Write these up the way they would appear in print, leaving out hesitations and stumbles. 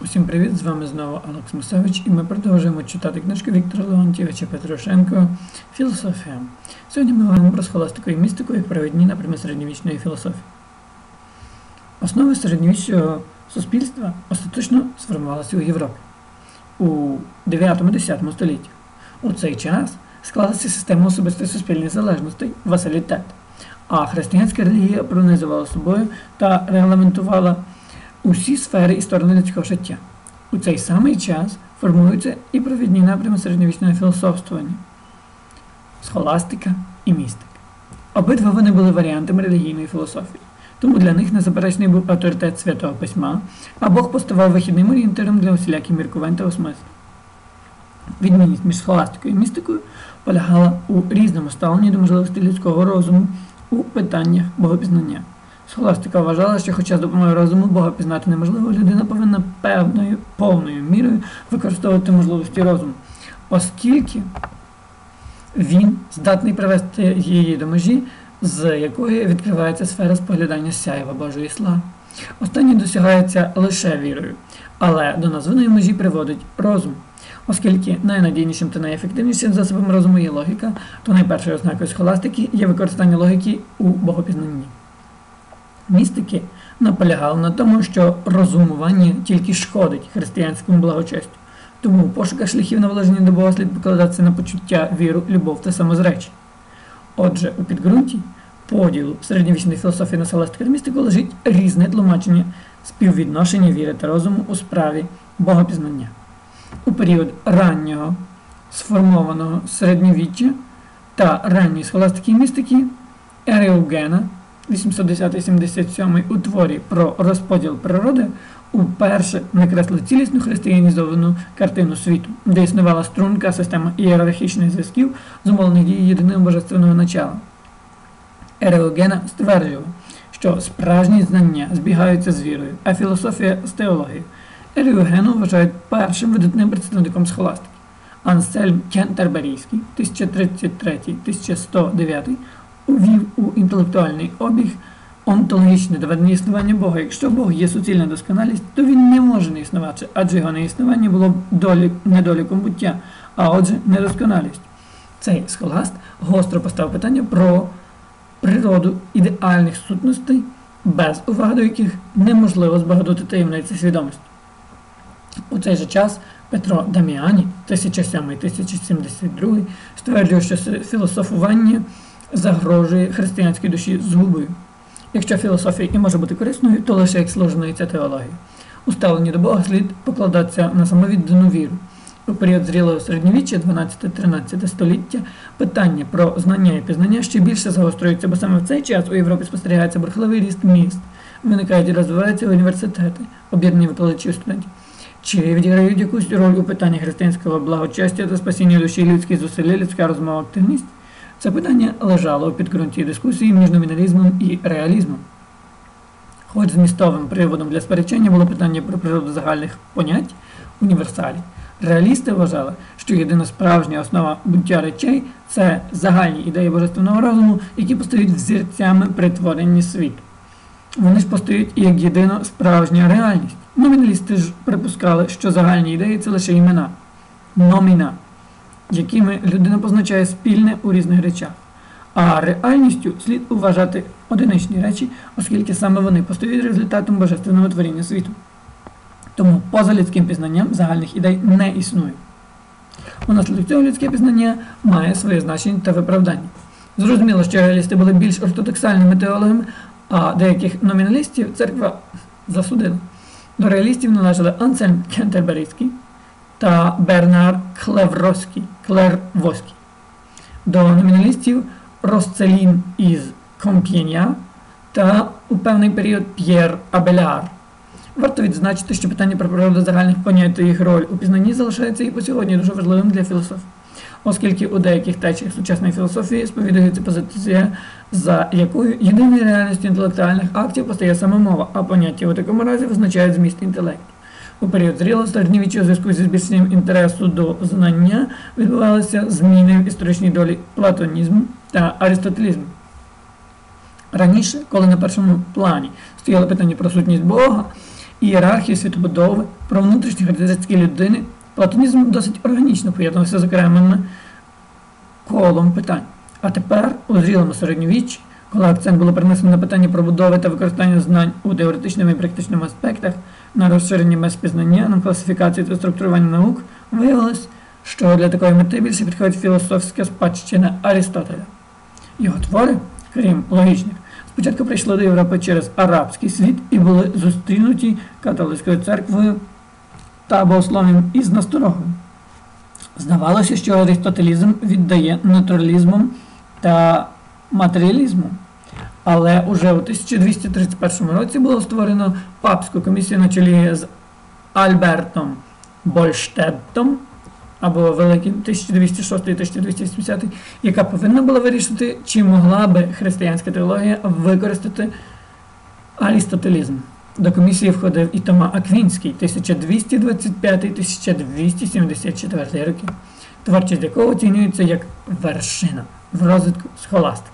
Усім привіт, з вами знову Алекс Мусевич, і ми продовжуємо читати книжку Віктора Леонтійовича Петрушенко «Філософія». Сьогодні ми говоримо про схоластику і містику як провідні напрями середньовічної філософії. Основи середньовічного суспільства остаточно сформувалися у Європі у 9-10 столітті. У цей час склалася система особистої суспільних залежностей – васалітет, а християнська релігія пронизувала собою та регламентувала усі сфери і сторони людського життя. У цей самий час формуються і провідні напрями середньовічного філософствування – схоластика і містика. Обидва вони були варіантами релігійної філософії, тому для них незаперечний був авторитет Святого Письма, а Бог поставав вихідним орієнтиром для усіляких міркувань та осмислень. Відмінність між схоластикою і містикою полягала у різному ставленні до можливостей людського розуму у питаннях богопізнання. Схоластика вважала, що хоча з допомогою розуму Бога пізнати неможливо, людина повинна повною мірою використовувати можливості розуму, оскільки він здатний привести її до межі, з якої відкривається сфера споглядання сяєва Божої слави. Останнє досягається лише вірою, але до названої межі приводить розум. Оскільки найнадійнішим та найефективнішим засобом розуму є логіка, то найпершою ознакою схоластики є використання логіки у богопізнанні. Містики наполягали на тому, що розумування тільки шкодить християнському благочестю. Тому у пошуках шляхів наближення до Бога слід покладатися на почуття, віру, любов та самозречення. Отже, у підґрунті поділу середньовічної філософії на схоластику та містику лежить різне тлумачення співвідношення віри та розуму у справі богопізнання. У період раннього сформованого середньовіччя та ранньої схоластики і містики Еріогена 810-77 у творі про розподіл природи уперше накреслив цілісну християнізовану картину світу, де існувала струнка система ієрархічних зв'язків, зумовлених дією єдиного божественного начала. Еріогена стверджував, що справжні знання збігаються з вірою, а філософія з теологією. Еріогену вважають першим видатним представником схоластики. Ансельм Кентерберійський 1033-1109 увів у інтелектуальний обіг онтологічне доведення існування Бога. Якщо Бог є суцільна досконалість, то він не може не існувати, адже його неіснування було б недоліком буття, а отже недосконалість. Цей схоласт гостро поставив питання про природу ідеальних сутностей, без уваги до яких неможливо збагнути таємниці свідомості. У цей же час Петро Даміані 1007-1072 стверджує, що філософування загрожує християнській душі згубою. Якщо філософія і може бути корисною, то лише як сложниця теології. У ставленні до Бога слід покладатися на самовіддану віру. У період зрілого середньовіччя, 12-13 століття, питання про знання і пізнання ще більше загострюється, бо саме в цей час у Європі спостерігається бурхливий ріст міст, виникають і розвиваються університети, об'єднані викладачів студентів. Чи відіграють якусь роль у питанні християнського благочестя та спасіння душі, людські зусилля, людська розмова, активність? Це питання лежало у підґрунті дискусії між номіналізмом і реалізмом. Хоч змістовим приводом для сперечення було питання про природу загальних понять – універсалів. Реалісти вважали, що єдина справжня основа буття речей – це загальні ідеї божественного розуму, які постають взірцями при творенні світу. Вони ж постають і як єдина справжня реальність. Номіналісти ж припускали, що загальні ідеї – це лише імена, номіна, якими людина позначає спільне у різних речах. А реальністю слід вважати одиничні речі, оскільки саме вони постають результатом божественного творіння світу. Тому поза людським пізнанням загальних ідей не існує. Унаслідок цього людське пізнання має своє значення та виправдання. Зрозуміло, що реалісти були більш ортодоксальними теологами, а деяких номіналістів церква засудила. До реалістів належали Ансельм Кентерберійський та Бернар Клервоський. До номіналістів Росцелін із Комп'єня та у певний період П'єр Абеляр. Варто відзначити, що питання про природу загальних понять та їх роль у пізнанні залишається і по сьогодні дуже важливим для філософії, оскільки у деяких течіях сучасної філософії сповідується позиція, за якою єдиною реальністю інтелектуальних актів постає саме мова, а поняття у такому разі визначають зміст інтелекту. У період зрілого середньовіччя у зв'язку зі збільшенням інтересу до знання відбувалися зміни в історичній долі платонізму та аристотелізму. Раніше, коли на першому плані стояло питання про сутність Бога ієрархію світобудови, про внутрішні характеристики людини, платонізм досить органічно поєднувався з окремими колом питань. А тепер, у зрілому середньовіччі, коли акцент було перенесено на питання про будови та використання знань у теоретичному і практичному аспектах, на розширення меж пізнання, на класифікацію та структурування наук, виявилось, що для такої мети більше підходить філософська спадщина Арістотеля. Його твори, крім логічних, спочатку прийшли до Європи через арабський світ і були зустрінуті католицькою церквою та богослов'ям із насторогою. Здавалося, що аристотелізм віддає натуралізмом та матеріалізмом. Але уже у 1231 році було створено папську комісію на чолі з Альбертом Больштедтом, або Великим 1206-1280, яка повинна була вирішити, чи могла би християнська теологія використати арістотелізм. До комісії входив і Тома Аквінський 1225-1274 роки, творчість якого оцінюється як вершина в розвитку схоластики.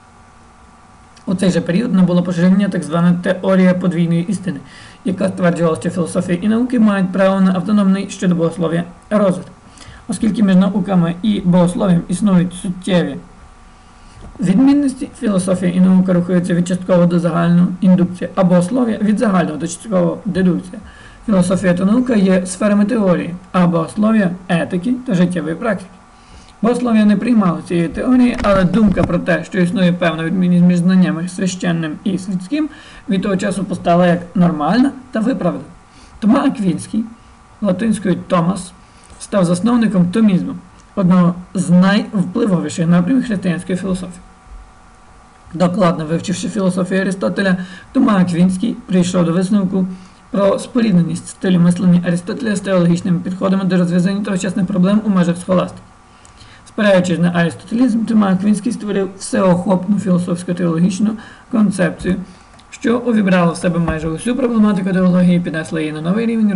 У цей же період набула поширення так звана теорія подвійної істини, яка стверджувала, що філософія і науки мають право на автономний щодо богослов'я розвиток. Оскільки між науками і богослов'ям існують суттєві відмінності, філософія і наука рухаються від часткового до загального індукція, а богослов'я від загального до часткового дедукція. Філософія та наука є сферами теорії, а богослов'я – етики та життєвої практики. Богослов'я не приймало цієї теорії, але думка про те, що існує певна відмінність між знаннями священним і світським, від того часу постала як нормальна та виправдана. Тома Аквінський, латинською Томас, став засновником томізму, одного з найвпливовіших напрямів християнської філософії. Докладно вивчивши філософію Арістотеля, Тома Аквінський прийшов до висновку про спорідненість стилю мислення Арістотеля з теологічними підходами до розв'язання тогочасних проблем у межах схоластики. Спираючись на арістотелізм, Тома Аквінський створив всеохопну філософсько-теологічну концепцію, що увібрала в себе майже усю проблематику теології і піднесла її на новий рівень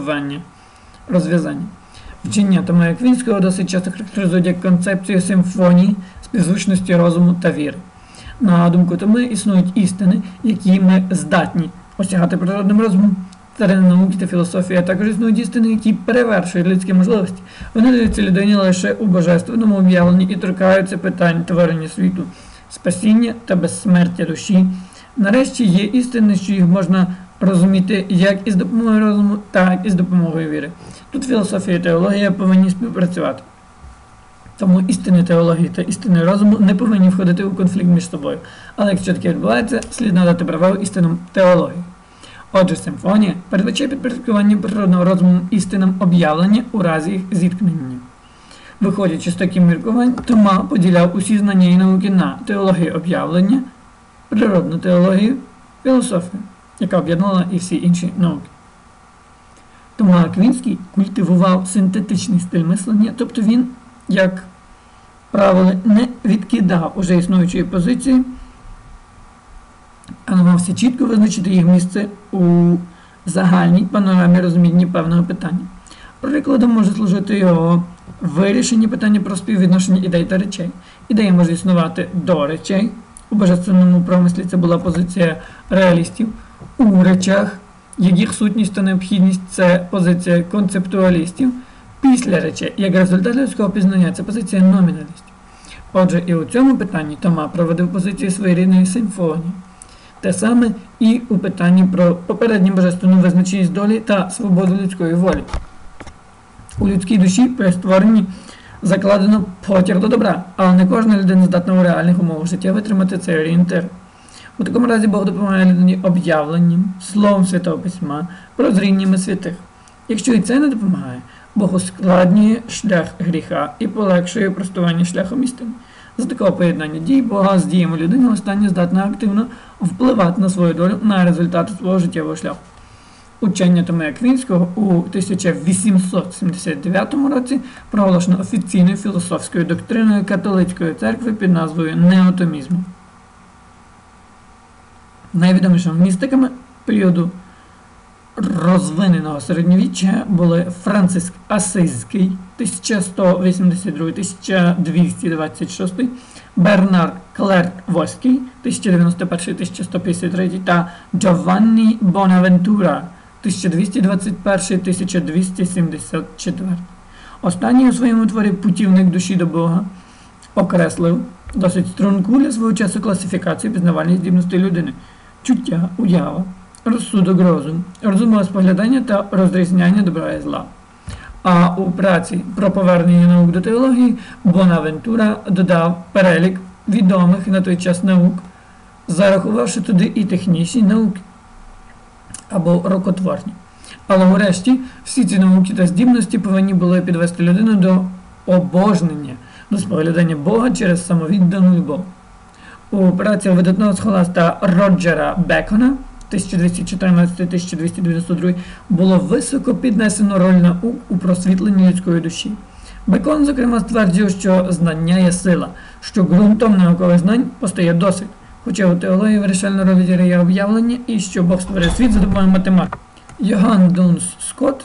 розв'язання. Вчення Тома Аквінського досить часто характеризують як концепцію симфонії, співзвучності розуму та віри. На думку Томи, існують істини, які ми здатні осягати природним розумом. Царини науки та філософії, а також існують істини, які перевершують людські можливості. Вони даються людині лише у божественному об'явленні і торкаються питань творення світу, спасіння та безсмертя душі. Нарешті є істини, що їх можна розуміти як із допомогою розуму, так і з допомогою віри. Тут філософія і теологія повинні співпрацювати. Тому істини теології та істини розуму не повинні входити у конфлікт між собою. Але якщо таке відбувається, слід надати перевагу істинам теології. Отже, симфонія передбачає підпорядкування природного розуму істинам об'явлення у разі їх зіткнення. Виходячи з таких міркувань, Тома поділяв усі знання і науки на теологію об'явлення, природну теологію, філософію, яка об'єднала і всі інші науки. Тома Аквінський культивував синтетичний стиль мислення, тобто він, як правило, не відкидав уже існуючої позиції, а намагався чітко визначити їх місце у загальній панорамі розуміння певного питання. Прикладом може служити його вирішення питання про співвідношення ідей та речей. Ідеї можуть існувати до речей. У божественному промислі це була позиція реалістів. У речах, яких сутність та необхідність – це позиція концептуалістів. Після речей, як результат людського пізнання – це позиція номіналістів. Отже, і у цьому питанні Тома проводив позицію своєрідної симфонії. Те саме і у питанні про попередню божественну визначеність долі та свободу людської волі. У людській душі при створенні закладено потяг до добра, але не кожна людина здатна у реальних умовах життя витримати цей орієнтир. У такому разі Бог допомагає людині об'явленням, словом Святого Письма, прозріннями святих. Якщо і це не допомагає, Бог ускладнює шлях гріха і полегшує простування шляхом істини. За такого поєднання дій Бога з діями людини остання здатна активно впливати на свою долю, на результати свого життєвого шляху. Учення Томи Аквінського у 1879 році проголошено офіційною філософською доктриною католицької церкви під назвою неотомізму. Найвідомішими містиками періоду розвиненого середньовіччя були Франциск Асизький 1182-1226, Бернар Клерк-Воський 1091-1153 та Джованні Бонавентура 1221-1274. Останній у своєму творі «Путівник душі до Бога» окреслив досить струнку для свого часу класифікацію пізнавальних здібностей людини: чуття, уява, розсудок, розум, розумове споглядання та розрізняння добра і зла. А у праці про повернення наук до теології Бонавентура додав перелік відомих на той час наук, зарахувавши туди і технічні науки або рукотворні. Але врешті всі ці науки та здібності повинні були підвести людину до обожнення, до споглядання Бога через самовіддану любов. У праці видатного схоласта Роджера Бекона 1214-1292 було високо піднесено роль наук у просвітленні людської душі. Бекон, зокрема, стверджує, що знання є сила, що ґрунтом наукових знань постає досвід, хоча у теології вирішальну роль відіграє об'явлення і що Бог створив світ за допомогою математики. Йоганн Дунс Скотт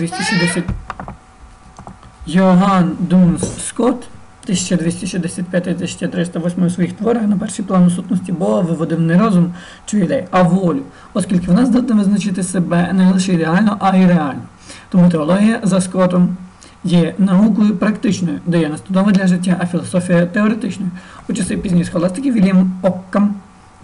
1265-1308 у своїх творах на перший план у сутності Бога виводив не розум чи ідеї, а волю, оскільки вона здатна визначити себе не лише ідеально, а й реально. Тому теологія за Скоттом є наукою практичною, де є настанова для життя, а філософія теоретичною. У часи пізньої схоластики Вільям Оккам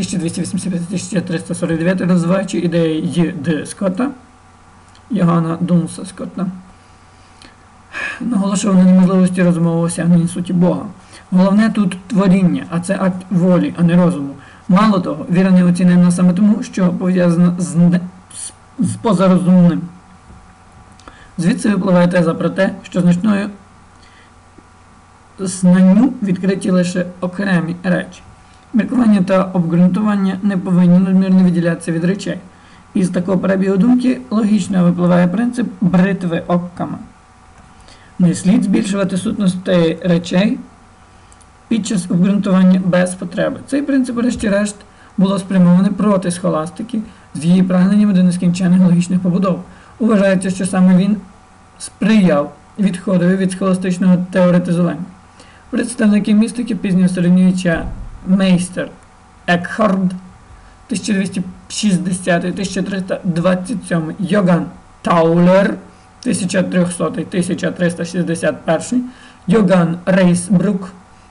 1285-1349, розвиваючи ідеї Д. Скотта, Йоганна Дунса Скотта, наголошував на неможливості розумового осягнення суті Бога. Головне тут творіння, а це акт волі, а не розуму. Мало того, віра не оцінена саме тому, що пов'язана з позарозумним. Звідси випливає теза про те, що значною знанню відкриті лише окремі речі. Міркування та обґрунтування не повинні надмірно відділятися від речей. Із такого перебігу думки логічно випливає принцип бритви Оккама. Не слід збільшувати сутностей речей під час обґрунтування без потреби. Цей принцип, врешті-решт, було спрямоване проти схоластики з її прагненнями до нескінченних логічних побудов. Вважається, що саме він сприяв відходові від схоластичного теоретизування. Представники містики пізнього середньовіччя Мейстер Екхард 1260-1327, Йоган Таулер 1300-1361, Йоган Рейсбрук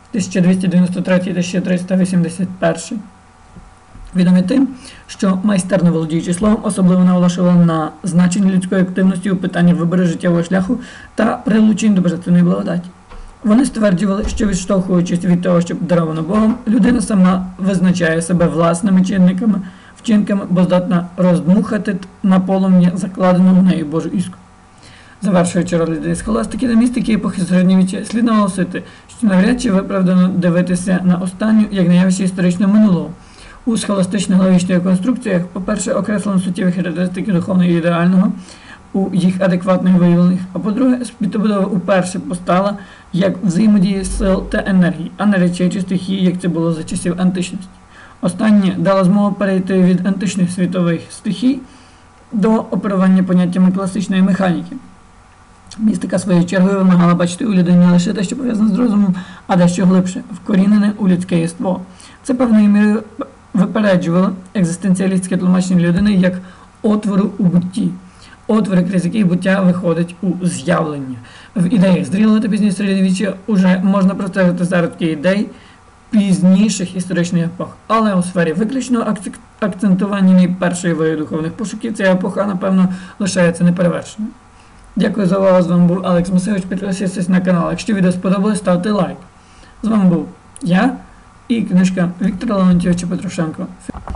1293-1381. Відомі тим, що майстерно володіючи словом, особливо наголошували на значенні людської активності у питанні вибору життєвого шляху та прилучень до божественної благодаті. Вони стверджували, що відштовхуючись від того, що даровано Богом, людина сама визначає себе власними вчинками, бо здатна роздмухати на полум'я закладену в неї Божу іскру. Завершуючи роль схоластики та містики епохи середньовіччя, слід наголосити, що навряд чи виправдано дивитися на останню як на явище історичного минулого. У схоластичних логічних конструкціях, по-перше, окреслено суттєві характеристики духовного і ідеального у їх адекватних виявленнях, а по-друге, світобудова уперше постала як взаємодія сил та енергії, а не речей чи стихії, як це було за часів античності. Останнє дало змогу перейти від античних світових стихій до оперування поняттями класичної механіки. Містика своєю чергою вимагала бачити у людині не лише те, що пов'язане з розумом, а дещо глибше, вкорінене у людське єство. Це певною мірою випереджувало екзистенціалістське тлумачення людини як отвору у бутті. Отвори, крізь який буття виходить у з'явлення. В ідеях зрілого та пізнього середньовіччя уже можна простежити зародки ідей пізніших історичних епох. Але у сфері виключного акцентування найпершої ваги духовних пошуків ця епоха, напевно, лишається неперевершеною. Дякую за увагу, з вами був Алекс Масевич, підписуйтесь на канал. Якщо відео сподобалось, ставте лайк. З вами був я і книжка Віктора Леонтійовича Петрушенко.